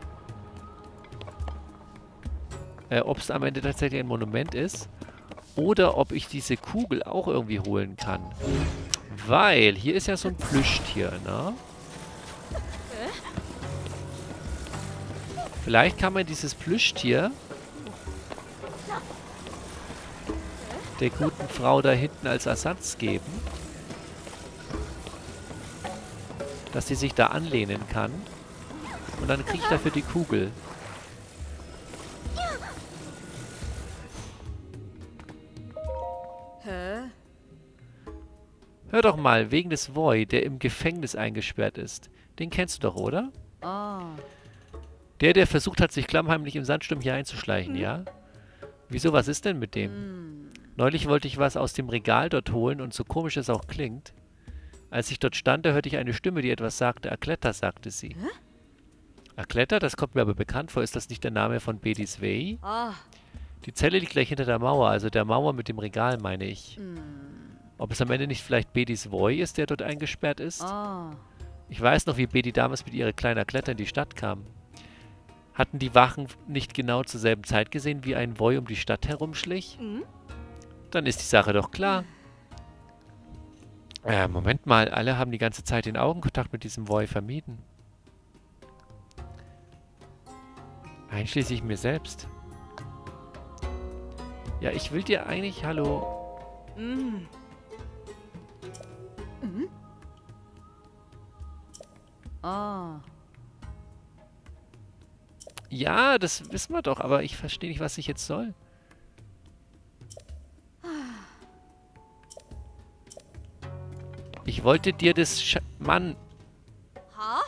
Äh, ob es am Ende tatsächlich ein Monument ist. Oder ob ich diese Kugel auch irgendwie holen kann. Weil, hier ist ja so ein Plüschtier, ne? Vielleicht kann man dieses Plüschtier der guten Frau da hinten als Ersatz geben. dass sie sich da anlehnen kann. Und dann kriege ich dafür die Kugel. Hä? Hör doch mal, wegen des Void, der im Gefängnis eingesperrt ist. Den kennst du doch, oder? Oh. Der, der versucht hat, sich klammheimlich im Sandsturm hier einzuschleichen, Hm. ja? Wieso, was ist denn mit dem? Hm. Neulich wollte ich was aus dem Regal dort holen und so komisch es auch klingt. Als ich dort stand, da hörte ich eine Stimme, die etwas sagte. Akletta, sagte sie. Hä? Akletta, das kommt mir aber bekannt vor. Ist das nicht der Name von Bedis Way? Ah. Die Zelle liegt gleich hinter der Mauer, also der Mauer mit dem Regal, meine ich. Hm. Ob es am Ende nicht vielleicht Bedis Voy ist, der dort eingesperrt ist? Oh. Ich weiß noch, wie Bedi damals mit ihrer kleinen Akletta in die Stadt kam. Hatten die Wachen nicht genau zur selben Zeit gesehen, wie ein Voy um die Stadt herumschlich? Hm? Dann ist die Sache doch klar. Äh, Moment mal, alle haben die ganze Zeit den Augenkontakt mit diesem Voy vermieden. Einschließlich mir selbst. Ja, ich will dir eigentlich... Hallo... Hm. Hm? Oh. Ja, das wissen wir doch, aber ich verstehe nicht, was ich jetzt soll. Ich wollte dir das... Sch Mann... Ha?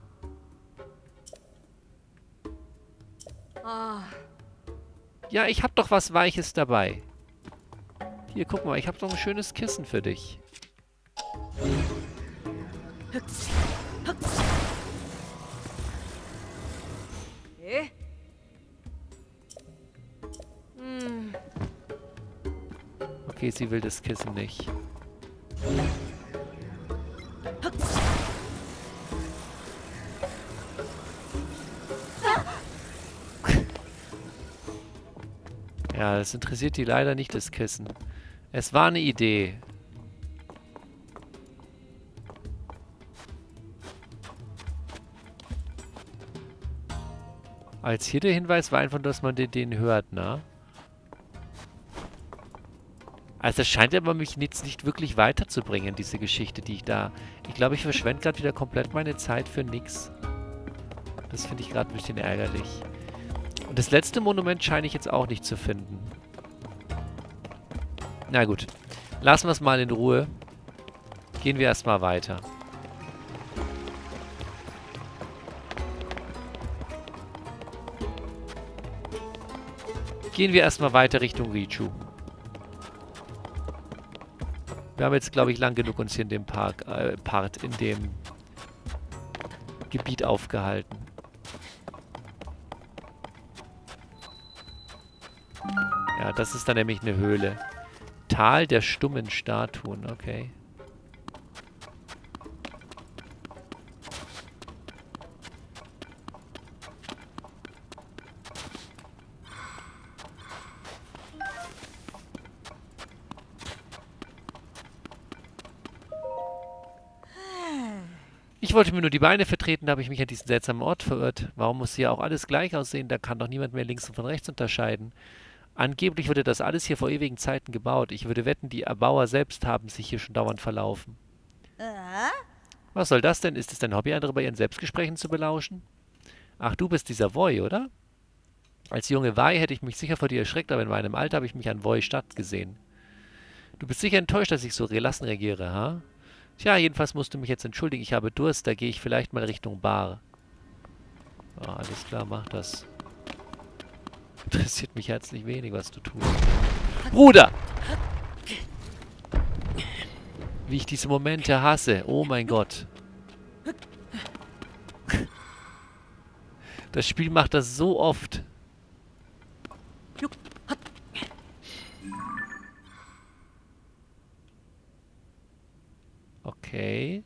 Ah. Ja, ich hab doch was Weiches dabei. Hier, guck mal, ich hab doch ein schönes Kissen für dich. Eh? Hm. Okay, sie will das Kissen nicht. Ja, das interessiert die leider nicht, das Kissen. Es war eine Idee. Als hier der Hinweis war einfach, dass man den, den hört, ne? Also das scheint aber mich jetzt nicht wirklich weiterzubringen, diese Geschichte, die ich da... Ich glaube, ich verschwende gerade wieder komplett meine Zeit für nix. Das finde ich gerade ein bisschen ärgerlich. Und das letzte Monument scheine ich jetzt auch nicht zu finden. Na gut. Lassen wir es mal in Ruhe. Gehen wir erstmal weiter. Gehen wir erstmal weiter Richtung Richu. Wir haben jetzt, glaube ich, lang genug uns hier in dem Park, äh, Part, in dem Gebiet aufgehalten. Ja, das ist dann nämlich eine Höhle. Tal der stummen Statuen, okay. Ich wollte mir nur die Beine vertreten, da habe ich mich an diesen seltsamen Ort verirrt. Warum muss hier auch alles gleich aussehen? Da kann doch niemand mehr links und von rechts unterscheiden. Angeblich wurde das alles hier vor ewigen Zeiten gebaut. Ich würde wetten, die Erbauer selbst haben sich hier schon dauernd verlaufen. Äh? Was soll das denn? Ist es dein Hobby, andere bei ihren Selbstgesprächen zu belauschen? Ach, du bist dieser Voy, oder? Als junge Vai hätte ich mich sicher vor dir erschreckt, aber in meinem Alter habe ich mich an Voy Stadt gesehen. Du bist sicher enttäuscht, dass ich so gelassen regiere, ha? Tja, jedenfalls musst du mich jetzt entschuldigen. Ich habe Durst, da gehe ich vielleicht mal Richtung Bar. Ah, alles klar, mach das. Interessiert mich herzlich wenig, was du tust. Bruder! Wie ich diese Momente hasse. Oh mein Gott. Das Spiel macht das so oft. Okay.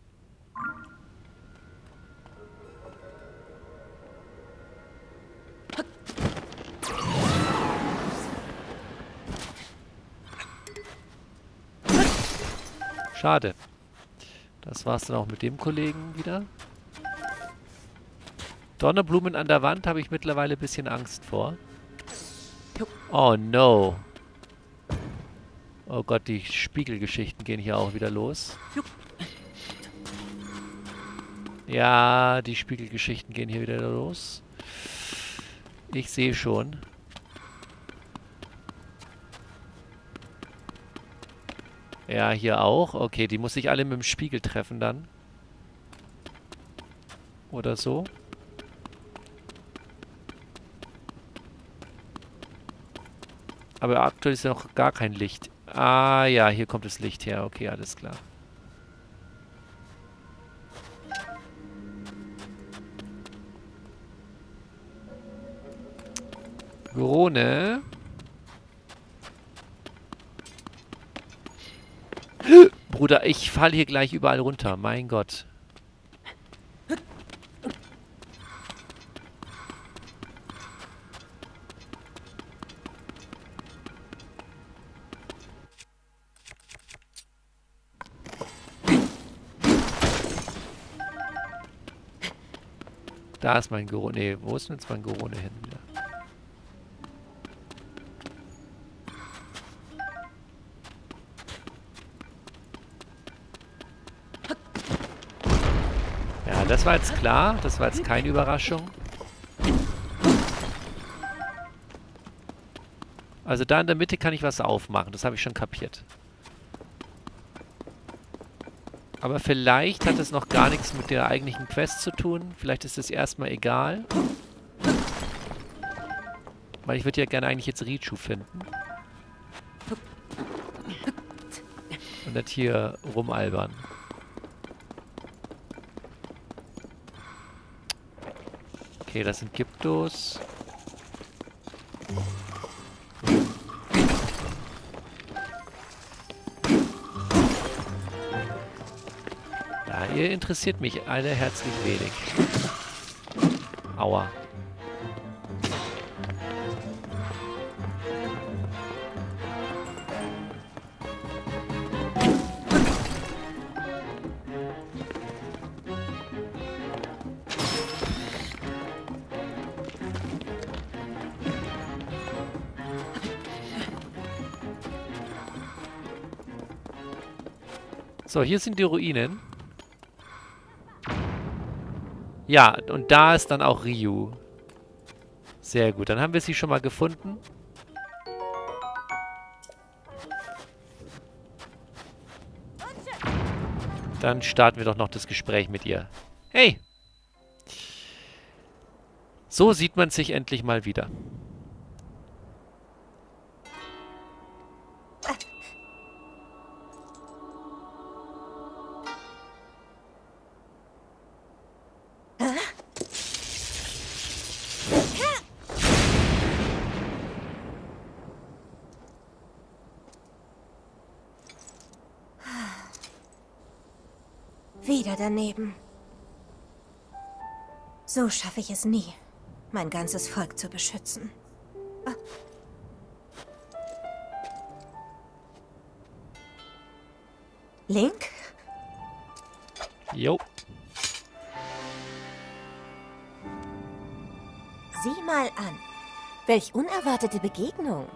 Schade. Das war's dann auch mit dem Kollegen wieder. Donnerblumen an der Wand habe ich mittlerweile ein bisschen Angst vor. Oh no. Oh Gott, die Spiegelgeschichten gehen hier auch wieder los. Ja, die Spiegelgeschichten gehen hier wieder los. Ich sehe schon. Ja, hier auch. Okay, die muss ich alle mit dem Spiegel treffen dann. Oder so. Aber aktuell ist ja noch gar kein Licht. Ah ja, hier kommt das Licht her. Okay, alles klar. Grone. Bruder, ich falle hier gleich überall runter. Mein Gott. Da ist mein Gorone. Nee, wo ist denn jetzt mein Gorone hin? Wieder? Ja, das war jetzt klar. Das war jetzt keine Überraschung. Also da in der Mitte kann ich was aufmachen. Das habe ich schon kapiert. Aber vielleicht hat es noch gar nichts mit der eigentlichen Quest zu tun. Vielleicht ist es erstmal egal. Weil ich würde ja gerne eigentlich jetzt Richu finden. Und nicht hier rumalbern. Okay, das sind Gyptos. Ja, ihr interessiert mich alle herzlich wenig. Aua. So, hier sind die Ruinen. Ja, und da ist dann auch Ryu. Sehr gut, dann haben wir sie schon mal gefunden. Dann starten wir doch noch das Gespräch mit ihr. Hey! So sieht man sich endlich mal wieder. Wieder daneben. So schaffe ich es nie, mein ganzes Volk zu beschützen. Ah. Link? Jo. Sieh mal an. Welch unerwartete Begegnung.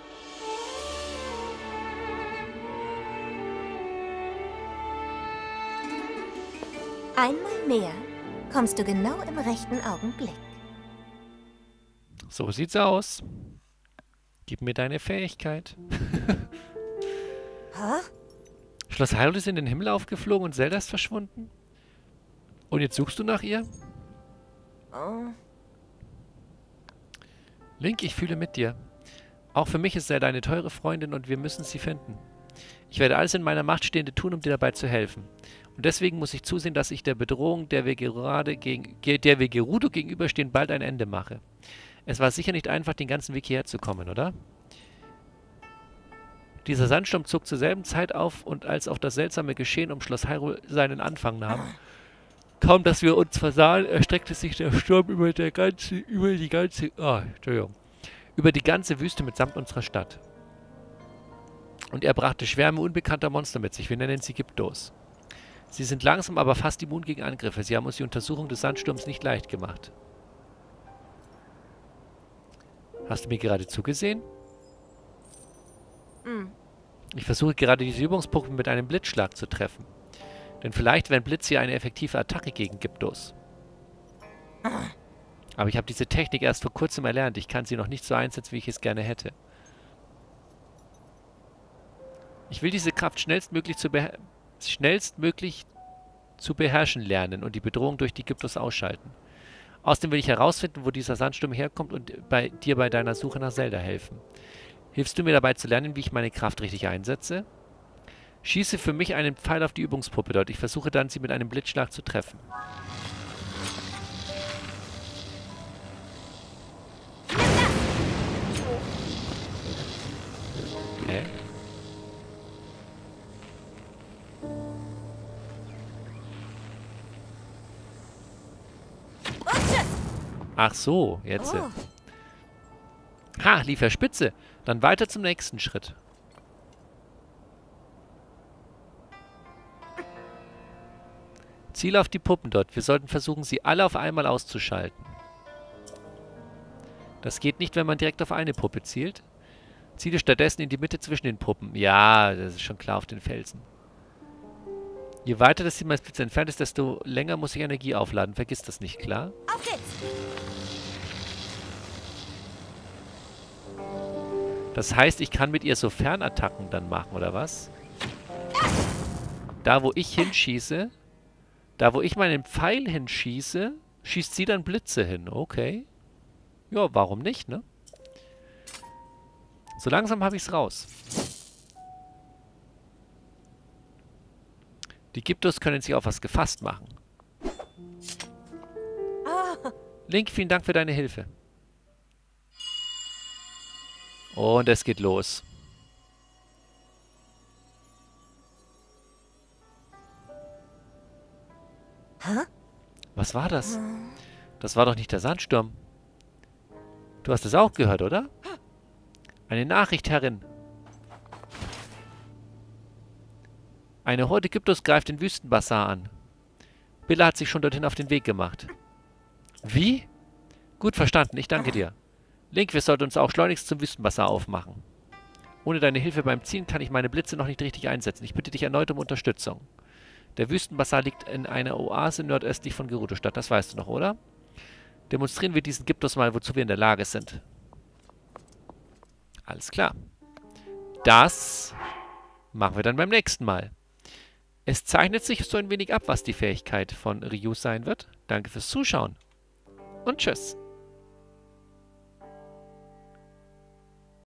Einmal mehr kommst du genau im rechten Augenblick. So sieht's aus. Gib mir deine Fähigkeit. Hä? Schloss Hyrule ist in den Himmel aufgeflogen und Zelda ist verschwunden? Und jetzt suchst du nach ihr? Oh. Link, ich fühle mit dir. Auch für mich ist Zelda eine teure Freundin und wir müssen sie finden. Ich werde alles in meiner Macht Stehende tun, um dir dabei zu helfen. Und deswegen muss ich zusehen, dass ich der Bedrohung, der wir gerade gegen, der wir Gerudo gegenüberstehen, bald ein Ende mache. Es war sicher nicht einfach, den ganzen Weg hierher zu kommen, oder? Dieser Sandsturm zog zur selben Zeit auf und als auch das seltsame Geschehen um Schloss Hyrule seinen Anfang nahm. Kaum, dass wir uns versahen, erstreckte sich der Sturm über der ganze, über die ganze, ah, Entschuldigung, über die ganze Wüste mitsamt unserer Stadt. Und er brachte Schwärme unbekannter Monster mit sich. Wir nennen sie Gyptos. Sie sind langsam, aber fast immun gegen Angriffe. Sie haben uns die Untersuchung des Sandsturms nicht leicht gemacht. Hast du mir gerade zugesehen? Mm. Ich versuche gerade diese Übungspunkte mit einem Blitzschlag zu treffen. Denn vielleicht wären Blitze ja eine effektive Attacke gegen Gyptos. Aber ich habe diese Technik erst vor kurzem erlernt. Ich kann sie noch nicht so einsetzen, wie ich es gerne hätte. Ich will diese Kraft schnellstmöglich zu, beher schnellstmöglich zu beherrschen lernen und die Bedrohung durch die Gyptos ausschalten. Außerdem will ich herausfinden, wo dieser Sandsturm herkommt und bei dir bei deiner Suche nach Zelda helfen. Hilfst du mir dabei zu lernen, wie ich meine Kraft richtig einsetze? Schieße für mich einen Pfeil auf die Übungspuppe dort. Ich versuche dann, sie mit einem Blitzschlag zu treffen. Hä? Ach so, jetzt. Oh. Ha, lief er spitze. Dann weiter zum nächsten Schritt. Ziel auf die Puppen dort. Wir sollten versuchen, sie alle auf einmal auszuschalten. Das geht nicht, wenn man direkt auf eine Puppe zielt. Ziele stattdessen in die Mitte zwischen den Puppen. Ja, das ist schon klar auf den Felsen. Je weiter das Ziel meines Blitzes entfernt ist, desto länger muss ich Energie aufladen. Vergiss das nicht, klar? Auf geht's! Das heißt, ich kann mit ihr so Fernattacken dann machen, oder was? Da, wo ich hinschieße, da, wo ich meinen Pfeil hinschieße, schießt sie dann Blitze hin. Okay. Ja, warum nicht, ne? So langsam habe ich es raus. Die Gyptos können sich auf was gefasst machen. Link, vielen Dank für deine Hilfe. Und es geht los. Hä? Was war das? Das war doch nicht der Sandsturm. Du hast es auch gehört, oder? Eine Nachricht, Herrin. Eine Horde Gyptos greift den Wüstenbazar an. Billa hat sich schon dorthin auf den Weg gemacht. Wie? Gut verstanden, ich danke dir. Link, wir sollten uns auch schleunigst zum Wüstenbazar aufmachen. Ohne deine Hilfe beim Ziehen kann ich meine Blitze noch nicht richtig einsetzen. Ich bitte dich erneut um Unterstützung. Der Wüstenbazar liegt in einer Oase nordöstlich von Gerudo-Stadt. Das weißt du noch, oder? Demonstrieren wir diesen Gyptos mal, wozu wir in der Lage sind. Alles klar. Das machen wir dann beim nächsten Mal. Es zeichnet sich so ein wenig ab, was die Fähigkeit von Ryu sein wird. Danke fürs Zuschauen und tschüss.